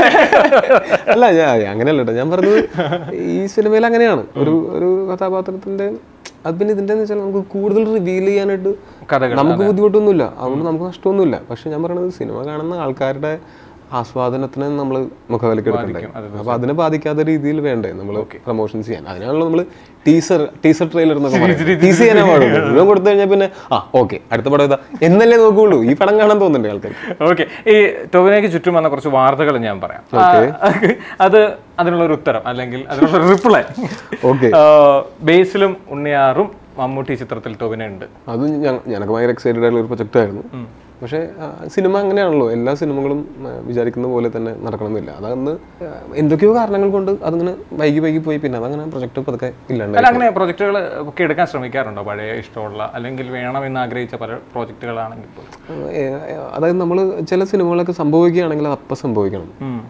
അല്ല, ഞാൻ അങ്ങനെയല്ല കേട്ടോ ഞാൻ പറഞ്ഞത്. ഈ സിനിമയിൽ അങ്ങനെയാണ് ഒരു ഒരു കഥാപാത്രത്തിന്റെ. അത് പിന്നെ ഇതിന്റെ വെച്ചാൽ നമുക്ക് കൂടുതൽ റിവീൽ ചെയ്യാനായിട്ട് നമുക്ക് ബുദ്ധിമുട്ടൊന്നുമില്ല, അതുകൊണ്ട് നമുക്ക് നഷ്ടമൊന്നുമില്ല. പക്ഷെ ഞാൻ പറയണത് സിനിമ കാണുന്ന ആൾക്കാരുടെ ആസ്വാദനത്തിന് നമ്മൾ മുഖവിലക്ക് എടുക്കണ്ടേ. അപ്പൊ അതിനെ ബാധിക്കാത്ത രീതിയിൽ വേണ്ടേ നമ്മൾ പ്രൊമോഷൻസ് ചെയ്യാൻ. അതിനാണല്ലോ നമ്മൾ ടീസർ ടീസർ ട്രെയിലർ എന്നൊക്കെ പറയും. ടീസ് ചെയ്യാനേ പാടുള്ളൂ. മുഴുവൻ കൊടുത്തു കഴിഞ്ഞാൽ പിന്നെ ആ ഓക്കെ അടുത്ത പടം ഇതാ എന്നല്ലേ നോക്കുള്ളൂ. ഈ പടം കാണാൻ തോന്നുന്നുണ്ട് ആൾക്കാർ. ഓക്കെ, ഈ ടൊവിനോയ്ക്ക് ചുറ്റും വന്ന കുറച്ച് വാർത്തകൾ ഞാൻ പറയാം. അത് അതിനുള്ളൊരു ഉത്തരം അല്ലെങ്കിൽ അതിനുള്ള റിപ്ലൈ. ഓക്കെ, ബേസിലും ഉണ്ണിയാറും മമ്മൂട്ടി ചിത്രത്തിൽ ടൊവിനോ ഉണ്ട്. അത് ഞങ്ങൾക്ക് ഭയങ്കര എക്സൈറ്റഡ് ആയിട്ടുള്ള ഒരു പ്രൊജക്റ്റ് ആയിരുന്നു. പക്ഷേ സിനിമ അങ്ങനെയാണല്ലോ, എല്ലാ സിനിമകളും വിചാരിക്കുന്ന പോലെ തന്നെ നടക്കണമെന്നില്ല. അതന്ന് എന്തൊക്കെയോ കാരണങ്ങൾ കൊണ്ട് അതിങ്ങനെ വൈകി വൈകി പോയി. പിന്നെ അതങ്ങനെ പ്രൊജക്ട് പതുക്കെ ഇല്ലാണ്ട്. അങ്ങനെ പ്രൊജക്ടുകൾ ഒക്കെ എടുക്കാൻ ശ്രമിക്കാറുണ്ടോ? പഴയ ഇഷ്ടമുള്ള അല്ലെങ്കിൽ വേണമെന്ന് ആഗ്രഹിച്ച പല പ്രോജക്റ്റുകളാണെങ്കിൽ പോലും. അതായത് നമ്മൾ ചില സിനിമകളൊക്കെ സംഭവിക്കുകയാണെങ്കിൽ അത് അപ്പം സംഭവിക്കണം.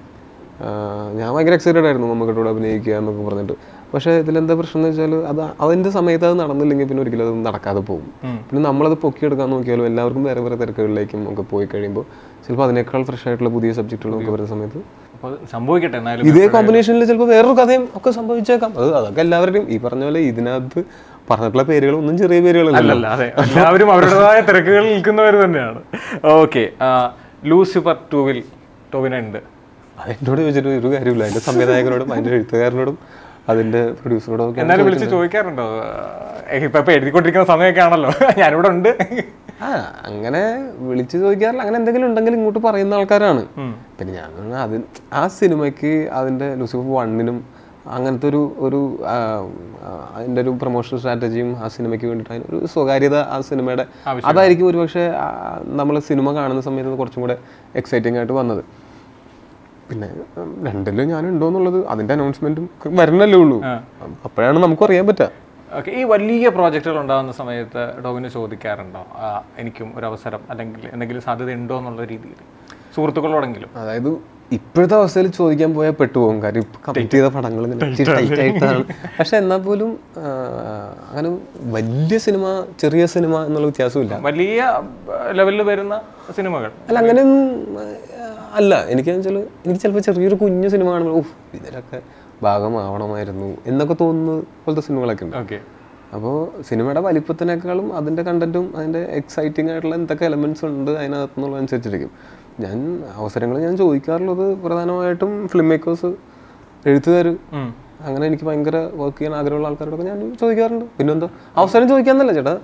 ഞാൻ ഭയങ്കര എക്സൈറ്റഡ് ആയിരുന്നു മമ്മൂക്കയുടെ കൂടെ അഭിനയിക്കുക എന്നൊക്കെ പറഞ്ഞിട്ട്. പക്ഷേ ഇതിലെന്താ പ്രശ്നം എന്ന് വെച്ചാൽ അത് അതിൻ്റെ സമയത്ത് അത് നടന്നില്ലെങ്കിൽ പിന്നെ ഒരിക്കലും അത് നടക്കാതെ പോകും. പിന്നെ നമ്മളത് പൊക്കിയെടുക്കാൻ നോക്കിയാലും എല്ലാവർക്കും വേറെ വേറെ തിരക്കുകളിലേക്കും ഒക്കെ പോയി കഴിയുമ്പോൾ ചിലപ്പോൾ അതിനേക്കാൾ ഫ്രഷ് ആയിട്ടുള്ള പുതിയ സബ്ജക്റ്റുകളൊക്കെ വരുന്ന സമയത്ത് സംഭവിക്കട്ടെ. ഇതേ കോമ്പിനേഷനിൽ ചിലപ്പോൾ വേറൊരു കഥയും ഒക്കെ സംഭവിച്ചേക്കാം. അത് അതൊക്കെ എല്ലാവരുടെയും ഈ പറഞ്ഞ പോലെ ഇതിനകത്ത് പറഞ്ഞിട്ടുള്ള പേരുകൾ ഒന്നും ചെറിയ പേരുകളല്ല. എല്ലാവരും അവരുടേതായ തിരക്കുകളിൽ നിൽക്കുന്നവർ തന്നെയാണ്. ഓക്കെ, ലൂസിഫർ ടൂവിൽ ടൊവിനോ ഉണ്ട്. അതിനോട് ചോദിച്ചിട്ട് ഒരു കാര്യമില്ല. അതിൻ്റെ സംവിധായകനോടും അതിൻ്റെ എഴുത്തുകാരനോടും അതിൻ്റെ പ്രൊഡ്യൂസറോടും ഒക്കെ എന്നാലും വിളിച്ച് ചോദിക്കാറുണ്ടോ? ഇപ്പൊ ഇപ്പൊ എഴുതിക്കൊണ്ടിരിക്കുന്ന സമയമൊക്കെ ആണല്ലോ, ഞാനിവിടെ ഉണ്ട്. ആ അങ്ങനെ വിളിച്ച് ചോദിക്കാറില്ല. അങ്ങനെ എന്തെങ്കിലും ഉണ്ടെങ്കിൽ ഇങ്ങോട്ട് പറയുന്ന ആൾക്കാരാണ്. പിന്നെ ഞാൻ അത് ആ സിനിമയ്ക്ക് അതിൻ്റെ ലൂസിഫർ വണ്ണിനും അങ്ങനത്തെ ഒരു ഒരു അതിൻ്റെ ഒരു പ്രൊമോഷണൽ സ്ട്രാറ്റജിയും ആ സിനിമയ്ക്ക് വേണ്ടിയിട്ട് അതിനൊരു സ്വകാര്യത ആ സിനിമയുടെ അതായിരിക്കും ഒരു പക്ഷേ നമ്മൾ സിനിമ കാണുന്ന സമയത്ത് കുറച്ചും കൂടെ എക്സൈറ്റിംഗ് ആയിട്ട് വന്നത്. പിന്നെ രണ്ടിലും ഞാനുണ്ടോ എന്നുള്ളത് അതിൻ്റെ അനൗൺസ്മെൻറ്റും വരണല്ലേ ഉള്ളൂ, അപ്പോഴാണ് നമുക്ക് അറിയാൻ പറ്റുക. ഓക്കെ, ഈ വലിയ പ്രോജക്റ്റുകൾ ഉണ്ടാകുന്ന സമയത്ത് ടോവിനോ ചോദിക്കാറുണ്ടോ എനിക്കും ഒരു അവസരം അല്ലെങ്കിൽ എന്തെങ്കിലും സാധ്യത ഉണ്ടോ എന്നുള്ള രീതിയിൽ സുഹൃത്തുക്കളോടെങ്കിലും? അതായത് ഇപ്പോഴത്തെ അവസ്ഥയിൽ ചോദിക്കാൻ പോയാൽ പെട്ടുപോകും, കാര്യം ഇപ്പം കമ്പ്ലീറ്റ് ചെയ്ത പടങ്ങൾ ടൈറ്റ് ആയിട്ടാണ്. പക്ഷെ എന്നാൽ പോലും അങ്ങനെ വലിയ സിനിമ ചെറിയ സിനിമ എന്നുള്ള വ്യത്യാസമില്ല, വലിയ ലെവലിൽ വരുന്ന സിനിമകൾ അല്ല അങ്ങനെയൊന്നും അല്ല. എനിക്ക് വെച്ചാൽ എനിക്ക് ചിലപ്പോൾ ചെറിയൊരു കുഞ്ഞു സിനിമ കാണുമ്പോൾ ഓഹ് ഇതിലൊക്കെ ഭാഗമാവണമായിരുന്നു എന്നൊക്കെ തോന്നുന്ന പോലത്തെ സിനിമകളൊക്കെ ഉണ്ട്. ഓക്കെ, അപ്പോൾ സിനിമയുടെ വലിപ്പത്തിനേക്കാളും അതിൻ്റെ കണ്ടന്റും അതിൻ്റെ എക്സൈറ്റിംഗ് ആയിട്ടുള്ള എന്തൊക്കെ എലമെന്റ്സ് ഉണ്ട് അതിനകത്തുനിന്നുള്ളതനുസരിച്ചിരിക്കും. ഞാൻ അവസരങ്ങൾ ഞാൻ ചോദിക്കാറുള്ളത് പ്രധാനമായിട്ടും ഫിലിം മേക്കേഴ്സ്, എഴുത്തുകാർ, അങ്ങനെ എനിക്ക് ഭയങ്കര വർക്ക് ചെയ്യാൻ ആഗ്രഹമുള്ള ആൾക്കാരോടൊക്കെ ഞാൻ ചോദിക്കാറുണ്ട്. പിന്നെന്താ അവസരം ചോദിക്കാന്നല്ല ചേട്ടാ,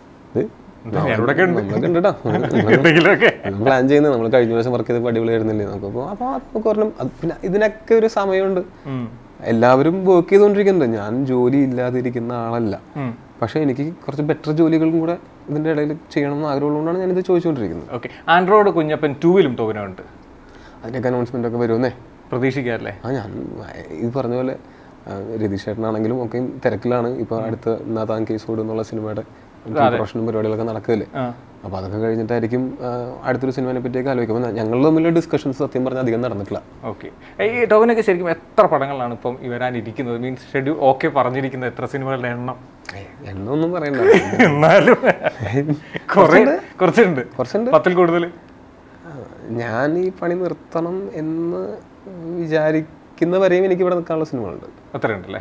പ്ലാൻ ചെയ്യുന്നത് നമ്മൾ കഴിഞ്ഞ ദിവസം വർക്ക് ചെയ്തപ്പോൾ അടിപൊളിയായിരുന്നില്ലേ നമുക്കപ്പോൾ. അപ്പോൾ നമുക്ക് പറഞ്ഞു പിന്നെ ഇതിനൊക്കെ ഒരു സമയമുണ്ട്. എല്ലാവരും വർക്ക് ചെയ്തുകൊണ്ടിരിക്കുന്നുണ്ട്, ഞാൻ ജോലി ഇല്ലാതിരിക്കുന്ന ആളല്ല. പക്ഷെ എനിക്ക് കുറച്ച് ബെറ്റർ ജോലികളും കൂടെ ഇതിൻ്റെ ഇടയിൽ ചെയ്യണം എന്ന് ആഗ്രഹമുള്ളതുകൊണ്ടാണ് ഞാനിത് ചോദിച്ചുകൊണ്ടിരിക്കുന്നത്. ഓക്കെ, ആൻഡ്രോയിഡ് കുഞ്ഞപ്പൻ ടൂവിലും ടോവിനോ ഉണ്ട്, അതിൻ്റെയൊക്കെ അനൗൺസ്മെൻ്റ് ഒക്കെ വരുമെന്നേ പ്രതീക്ഷിക്കാറില്ലേ? ആ ഞാൻ ഇത് പറഞ്ഞ പോലെ രതീഷ് ചേട്ടനാണെങ്കിലും ഒക്കെ തിരക്കിലാണ്. ഇപ്പോൾ അടുത്ത നാഥാൻ കേസോട് എന്നുള്ള സിനിമയുടെ പ്രൊഫഷണൽ പരിപാടികളൊക്കെ നടക്കില്ലേ, അപ്പോൾ അതൊക്കെ കഴിഞ്ഞിട്ടായിരിക്കും അടുത്തൊരു സിനിമയെ പറ്റിയൊക്കെ ആലോചിക്കും. ഞങ്ങൾ തമ്മിലുള്ള ഡിസ്കഷൻസ് സത്യം പറഞ്ഞാൽ അധികം നടന്നിട്ടില്ല. ഓക്കെ, ഈ ടോവിനൊക്കെ ശരിക്കും എത്ര പടങ്ങളാണ് ഇപ്പം ഈ വരാനിരിക്കുന്നത്? മീൻസ് ഷെഡ്യൂൾ ഓക്കെ പറഞ്ഞിരിക്കുന്നത് എത്ര സിനിമകളുടെ എണ്ണം? എണ്ണം ഒന്നും പറയണ്ട, എന്നാലും കുറച്ചുണ്ട്, കുറച്ചുണ്ട്, പത്തിൽ കൂടുതൽ. ഞാൻ ഈ പണി നിർത്തണം എന്ന് വിചാരിക്കുന്ന വരെയും എനിക്ക് ഇവിടെ നിൽക്കാനുള്ള സിനിമകളുണ്ട്. അത്രയുണ്ടല്ലേ?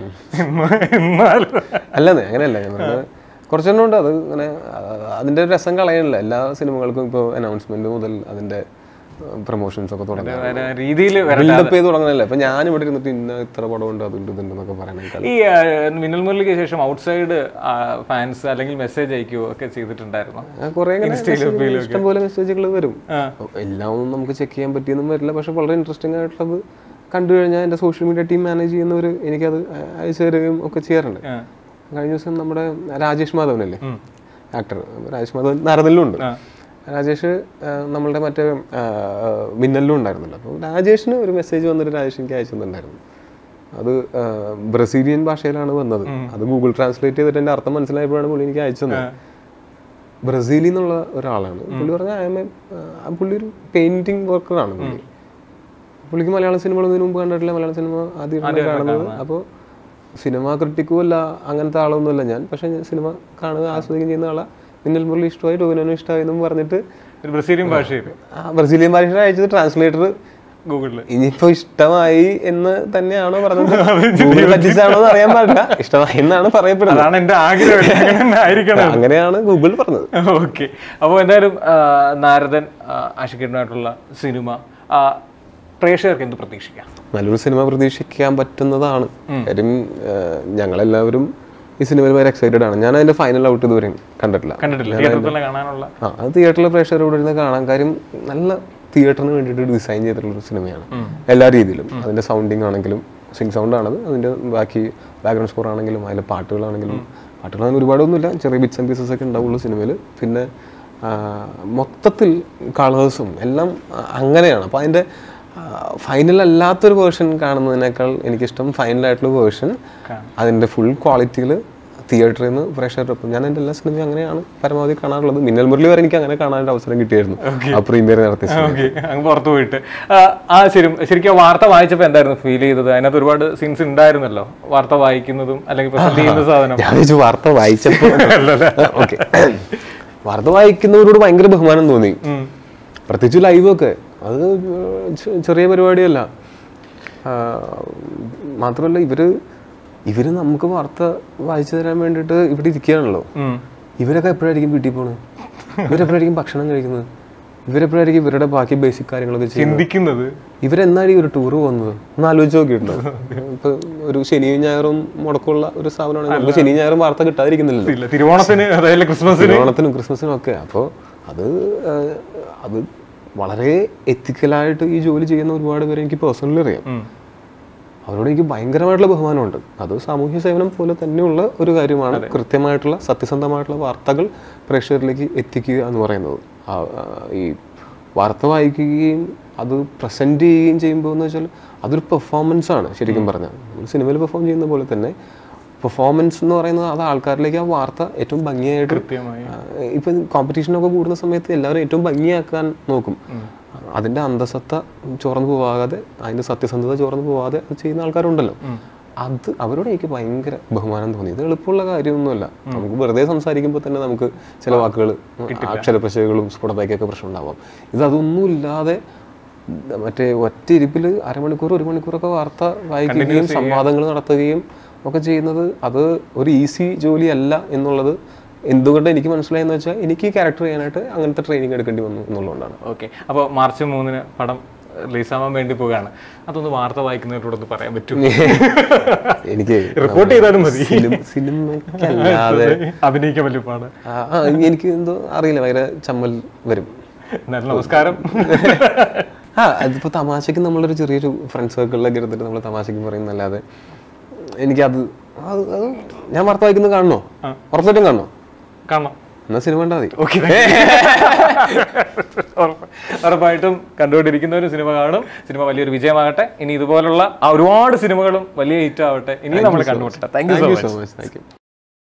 അല്ലെന്നേ, അങ്ങനെയല്ല, ഞങ്ങളുടെ കുറച്ചെണ്ണം ഉണ്ട്. അത് ഇങ്ങനെ അതിൻ്റെ ഒരു രസം കളയണില്ല. എല്ലാ സിനിമകൾക്കും ഇപ്പോൾ അനൗൺസ്മെന്റ് മുതൽ അതിൻ്റെ പ്രൊമോഷൻസ് ഒക്കെ തുടങ്ങി ബിൽഡപ്പ് ചെയ്ത് തുടങ്ങണല്ലേ. ഇപ്പൊ ഞാൻ ഇവിടെ ഇരുന്നിട്ട് ഇന്ന ഇത്ര പടമുണ്ട് അതുണ്ട് ഇതുണ്ടെന്നൊക്കെ പറയണേക്കാൾ ഈ മിന്നൽ മുരളിക്ക് ശേഷം ഔട്ട്സൈഡ് ഫാൻസ് അല്ലെങ്കിൽ മെസ്സേജ് അയക്കുകയോ ഒക്കെ ചെയ്തിട്ടുണ്ടായിരുന്നു. കുറെ ഇഷ്ടംപോലെ മെസ്സേജുകൾ വരും. എല്ലാം ഒന്നും നമുക്ക് ചെക്ക് ചെയ്യാൻ പറ്റിയൊന്നും വരില്ല. പക്ഷെ വളരെ ഇൻട്രസ്റ്റിംഗ് ആയിട്ടുള്ളത് കണ്ടു കഴിഞ്ഞാൽ എൻ്റെ സോഷ്യൽ മീഡിയ ടീം മാനേജ് ചെയ്യുന്നവർ എനിക്കത് അയച്ചു തരികയും ഒക്കെ ചെയ്യാറുണ്ട്. കഴിഞ്ഞ ദിവസം നമ്മുടെ രാജേഷ് മാധവനല്ലേ ആക്ടർ, രാജേഷ് മാധവൻ നാരദനിലും ഉണ്ട്. രാജേഷ് നമ്മളുടെ മറ്റേ മിന്നലിലും ഉണ്ടായിരുന്നല്ലോ. അപ്പോൾ രാജേഷിന് ഒരു മെസ്സേജ് വന്നിട്ട് രാജേഷ് എനിക്ക് അയച്ചു തന്നിട്ടുണ്ടായിരുന്നു. അത് ബ്രസീലിയൻ ഭാഷയിലാണ് വന്നത്. അത് ഗൂഗിൾ ട്രാൻസ്ലേറ്റ് ചെയ്തിട്ട് എൻ്റെ അർത്ഥം മനസ്സിലായപ്പോഴാണ് പുള്ളി എനിക്ക് അയച്ചു തന്നത്. ബ്രസീലിൽ നിന്നുള്ള ഒരാളാണ് പുള്ളി. പറഞ്ഞാൽ ഐ എം എ പുള്ളി ഒരു പെയിന്റിങ് വർക്കറാണ് പുള്ളി. പുള്ളിക്ക് മലയാള സിനിമകൾ ഇതിനു മുമ്പ് കണ്ടിട്ടില്ല, മലയാള സിനിമ ആദ്യമായിട്ടാണ് കാണുന്നത്. അപ്പോൾ സിനിമ ക്രിട്ടിക്കും അല്ല, അങ്ങനത്തെ ആളൊന്നുമല്ല ഞാൻ. പക്ഷെ സിനിമ കാണുക ആസ്വദിക്കുകയും ചെയ്യുന്ന ആളാണ്. മിന്നൽ മുരളി ഇഷ്ടമായി, ടോവിനോനും ഇഷ്ടമായി എന്നും പറഞ്ഞിട്ട് ബ്രസീലിയൻ ഭാഷയിൽ ബ്രസീലിയൻ ഭാഷയിൽ അയച്ചത് ട്രാൻസ്ലേറ്റർ ഗൂഗിളിൽ. ഇനിയിപ്പോ ഇഷ്ടമായി എന്ന് തന്നെയാണോ പറഞ്ഞത്, ഗൂഗിൾ പറ്റിച്ചാണോ എന്ന് അറിയാൻ പാടില്ല. ഇഷ്ടമായി എന്നാണ് പറയപ്പെടുന്നത്. അങ്ങനെയാണ് ഗൂഗിൾ പറഞ്ഞത്. ഓക്കെ, അപ്പോൾ എന്തായാലും നാരദൻ ആഷിഖിനായിട്ടുള്ള സിനിമ പ്രേക്ഷകർക്ക് എന്ത് പ്രതീക്ഷിക്കാം? നല്ലൊരു സിനിമ പ്രതീക്ഷിക്കാൻ പറ്റുന്നതാണ്. കാര്യം ഞങ്ങളെല്ലാവരും ഈ സിനിമയിൽ ഭയങ്കര എക്സൈറ്റഡ് ആണ്. ഞാൻ അതിന്റെ ഫൈനൽ ഔട്ട് ഇതുവരെ കണ്ടിട്ടില്ല. ആ അത് തിയേറ്ററിലെ പ്രേക്ഷകർ ഇവിടെ ഇരുന്ന് കാണാൻ. കാര്യം നല്ല തിയേറ്ററിന് വേണ്ടിയിട്ട് ഡിസൈൻ ചെയ്തിട്ടുള്ള ഒരു സിനിമയാണ് എല്ലാ രീതിയിലും. അതിന്റെ സൗണ്ടിങ് ആണെങ്കിലും, സിംഗ് സൗണ്ട് ആണത്, അതിന്റെ ബാക്കി ബാക്ക്ഗ്രൗണ്ട് സ്കോർ ആണെങ്കിലും, അതിലെ പാട്ടുകളാണെങ്കിലും, പാട്ടുകളാണെങ്കിൽ ഒരുപാടൊന്നുമില്ല, ചെറിയ ബിറ്റ്സ് ആൻഡ് പീസസ് ഒക്കെ ഉണ്ടാവുള്ളൂ സിനിമയിൽ. പിന്നെ മൊത്തത്തിൽ കളേഴ്സും എല്ലാം അങ്ങനെയാണ്. അപ്പോൾ അതിന്റെ ഫൈനൽ അല്ലാത്തൊരു വേർഷൻ കാണുന്നതിനേക്കാൾ എനിക്കിഷ്ടം ഫൈനലായിട്ടുള്ള വേർഷൻ അതിൻ്റെ ഫുൾ ക്വാളിറ്റിയിൽ തിയേറ്ററിൽ നിന്ന് പ്രേക്ഷകരൊപ്പം. ഞാൻ എൻ്റെ എല്ലാ സിനിമയും അങ്ങനെയാണ് പരമാവധി കാണാറുള്ളത്. മിന്നൽ മുരളി വരെ എനിക്ക് അങ്ങനെ കാണാനൊരു അവസരം കിട്ടിയായിരുന്നു ആ പ്രീമിയർ നടത്തി പുറത്തു പോയിട്ട്. ആ ശരി, ശരിക്കും വാർത്ത വായിച്ചപ്പോൾ എന്തായിരുന്നു ഫീൽ ചെയ്തത്? അതിനകത്ത് ഒരുപാട് സീൻസ് ഉണ്ടായിരുന്നല്ലോ, വാർത്ത വായിക്കുന്നതും അല്ലെങ്കിൽ പ്രസന്റ് ചെയ്യുന്ന സാധനം. ഞാൻ ചോദിച്ചു വാർത്ത വായിച്ചപ്പോൾ ഓക്കെ, വാർത്ത വായിക്കുന്നവരോട് ഭയങ്കര ബഹുമാനം തോന്നി. പ്രത്യേകിച്ച് ലൈവൊക്കെ അത് ചെറിയ പരിപാടിയല്ല. മാത്രമല്ല ഇവര് ഇവര് നമുക്ക് വാർത്ത വായിച്ചു തരാൻ വേണ്ടിയിട്ട് ഇവിടെ ഇരിക്കുകയാണല്ലോ. ഇവരൊക്കെ എപ്പോഴായിരിക്കും വീട്ടിൽ പോണത്? ഇവരെപ്പോഴായിരിക്കും ഭക്ഷണം കഴിക്കുന്നത്? ഇവരെപ്പോഴായിരിക്കും ഇവരുടെ ബാക്കി ബേസിക് കാര്യങ്ങളൊക്കെ ചിന്തിക്കുന്നത്. ഇവരെന്നാണ് ഈ ഒരു ടൂർ പോകുന്നത് ഒന്ന് ആലോചിച്ച് നോക്കിയിട്ടുണ്ടോ? ഇപ്പൊ ഒരു ശനിയും ഞായറും മുടക്കമുള്ള ഒരു സ്ഥാപനമാണ്. നമുക്ക് ശനിയും ഞായറും വാർത്ത കിട്ടാതിരിക്കുന്നില്ലല്ലോ. തിരുവോണത്തിന് ക്രിസ്മസിന് തിരുവോണത്തിനും ക്രിസ്മസിനും ഒക്കെ. അപ്പോൾ അത് അത് വളരെ എത്തിക്കലായിട്ട് ഈ ജോലി ചെയ്യുന്ന ഒരുപാട് പേരെ എനിക്ക് പേഴ്സണലി അറിയാം. അവരോട് എനിക്ക് ഭയങ്കരമായിട്ടുള്ള ബഹുമാനമുണ്ട്. അത് സാമൂഹ്യ സേവനം പോലെ തന്നെയുള്ള ഒരു കാര്യമാണ്. കൃത്യമായിട്ടുള്ള സത്യസന്ധമായിട്ടുള്ള വാർത്തകൾ പ്രേക്ഷകരിലേക്ക് എത്തിക്കുക എന്ന് പറയുന്നത്. ഈ വാർത്ത വായിക്കുകയും അത് പ്രസൻറ്റ് ചെയ്യുകയും ചെയ്യുമ്പോൾ എന്ന് വെച്ചാൽ അതൊരു പെർഫോമൻസ് ആണ്. ശരിക്കും പറഞ്ഞാൽ സിനിമയിൽ പെർഫോം ചെയ്യുന്ന പോലെ തന്നെ പെർഫോമൻസ് എന്ന് പറയുന്നത് അത് ആൾക്കാരിലേക്ക് ആ വാർത്ത ഏറ്റവും ഭംഗിയായിട്ട്, ഇപ്പം കോമ്പറ്റീഷനൊക്കെ കൂടുന്ന സമയത്ത് എല്ലാവരും ഏറ്റവും ഭംഗിയാക്കാൻ നോക്കും. അതിൻ്റെ അന്തസത്ത ചോർന്നു പോവാതെ, അതിൻ്റെ സത്യസന്ധത ചോർന്നു പോവാതെ അത് ചെയ്യുന്ന ആൾക്കാരുണ്ടല്ലോ. അത് അവരോട് എനിക്ക് ഭയങ്കര ബഹുമാനം തോന്നി. ഇത് എളുപ്പമുള്ള കാര്യമൊന്നുമല്ല. നമുക്ക് വെറുതെ സംസാരിക്കുമ്പോൾ തന്നെ നമുക്ക് ചില വാക്കുകൾ അക്ഷരപ്പശകളും സ്ഫുടതയ്ക്കൊക്കെ പ്രശ്നം ഉണ്ടാവാം. ഇത് അതൊന്നും ഇല്ലാതെ മറ്റേ ഒറ്റ ഇരിപ്പിൽ അരമണിക്കൂർ ഒരു മണിക്കൂറൊക്കെ വാർത്ത വായിക്കുകയും സംവാദങ്ങൾ നടത്തുകയും ഒക്കെ ചെയ്യുന്നത് അത് ഒരു ഈസി ജോലിയല്ല എന്നുള്ളത് എന്തുകൊണ്ട് എനിക്ക് മനസ്സിലായെന്ന് വെച്ചാൽ എനിക്ക് ഈ ക്യാരക്ടർ ചെയ്യാനായിട്ട് അങ്ങനത്തെ ട്രെയിനിങ് എടുക്കേണ്ടി വന്നു എന്നുള്ളതുകൊണ്ടാണ്. ഓക്കെ, അപ്പോൾ മാർച്ച് മൂന്നിന് പടം റിലീസാവാൻ വേണ്ടി പോവുകയാണ്. അതൊന്ന് വാർത്ത വായിക്കുന്നവരോടൊന്ന് പറയാൻ പറ്റും? എനിക്ക് റിപ്പോർട്ട് ചെയ്താലും മതി. സിനിമയ്ക്കല്ലാതെ അഭിനയിക്കാൻ വലിയ പാട്. എനിക്ക് എന്തോ അറിയില്ല, ഭയങ്കര ചമ്മൽ വരും. നമസ്കാരം. ആ അതിപ്പോ തമാശക്ക് നമ്മളൊരു ചെറിയൊരു ഫ്രണ്ട് സർക്കിളിലൊക്കെ എടുത്തിട്ട് നമ്മൾ തമാശക്ക് പറയുന്നല്ലാതെ എനിക്കത് അത് ഞാൻ വാർത്ത വായിക്കുന്നത് കാണണോ? ഉറപ്പായിട്ടും കാണണോ? കാണണം. എന്നാ സിനിമ കണ്ടാൽ മതി. ഓക്കെ, ഉറപ്പായിട്ടും കണ്ടുകൊണ്ടിരിക്കുന്നവരും സിനിമ കാണും. സിനിമ വലിയൊരു വിജയമാകട്ടെ. ഇനി ഇതുപോലുള്ള ഒരുപാട് സിനിമകളും വലിയ ഹിറ്റ് ആവട്ടെ. ഇനി നമ്മൾ കണ്ടുമുട്ടട്ടെ. Thank you so much.